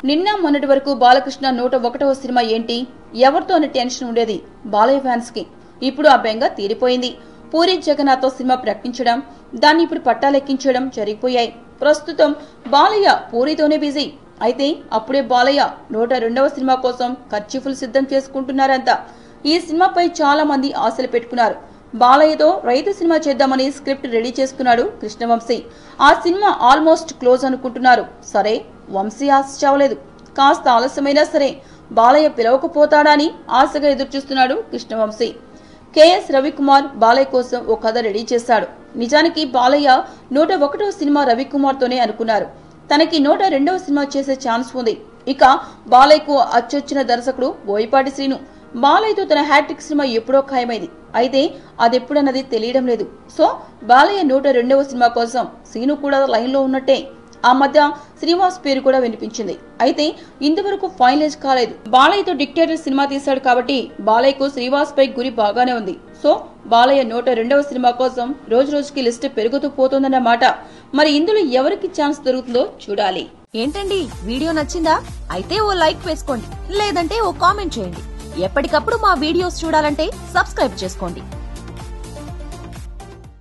నిన్న మొన్నటి వరకు బాలకృష్ణ 101వ సినిమా ఏంటి, ఎవరితో అనే టెన్షన్ ఉండేది బాలయ్య ఫ్యాన్స్ కి. ఇప్పుడు ఆ బెంగ తీరిపోయింది. పూరి జగన్నాథ్ సినిమా ప్రకటించడం, దాన్ని ఇప్పుడు పట్టాలెక్కించడం జరిగిపోయాయి. ప్రస్తుతం బాలయ్య పూరితోనే బిజీ. అయితే అప్పుడే బాలయ్య 102వ సినిమా కోసం ఖర్చీఫులు సిద్ధం చేసుకుంటున్నారంతా. ఈ సినిమాపై చాలా మంది ఆశలు పెట్టుకున్నారు. బాలయ్యతో రైతు సినిమా చేద్దామని స్క్రిప్ట్ రెడీ చేసుకున్నాడు కృష్ణవంశీ. ఆ సినిమా ఆల్మోస్ట్ క్లోజ్ అనుకుంటున్నారు. సరే, వంశీ ఆశ చావలేదు. కాస్త ఆలస్యమైనా సరే బాలయ్య పిలవకపోతాడా అని ఆశగా ఎదురుచూస్తున్నాడు కృష్ణవంశీ. కెఎస్ రవికుమార్ బాలయ్య కోసం ఓ కథ రెడీ చేశాడు. నిజానికి బాలయ్య 101వ సినిమా రవికుమార్ తోనే అనుకున్నారు. తనకి 102వ సినిమా చేసే ఛాన్స్ ఉంది. ఇక బాలయ్యకు అచ్చొచ్చిన దర్శకుడు బోయపాటి శ్రీను. బాలయ్యతో తన హ్యాట్రిక్ సినిమా ఎప్పుడో ఖాయమైంది. అయితే అదెప్పుడన్నది తెలియడం లేదు. సో బాలయ్య 102వ సినిమా కోసం శ్రీను కూడా లైన్ లో ఉన్నట్టే. ఆ మధ్య శ్రీనివాస్ పేరు కూడా వినిపించింది. అయితే ఇంతవరకు ఫైనలైజ్ కాలేదు. బాలయ్యతో డిక్టేటర్ సినిమా తీశాడు కాబట్టి బాలయ్యకు శ్రీనివాస్ పై గురి బాగానే ఉంది. సో బాలయ్య 102వ సినిమా కోసం రోజు రోజుకి లిస్ట్ పెరుగుతూ పోతుందన్నమాట. మరి ఇందులో ఎవరికి ఛాన్స్ దొరుకుతుందో చూడాలి. ఏంటండి, వీడియో నచ్చిందా? అయితే ఓ లైక్ వేసుకోండి, లేదంటే ఓ కామెంట్ చేయండి. ఎప్పటికప్పుడు మా వీడియోస్ చూడాలంటే సబ్స్క్రైబ్ చేసుకోండి.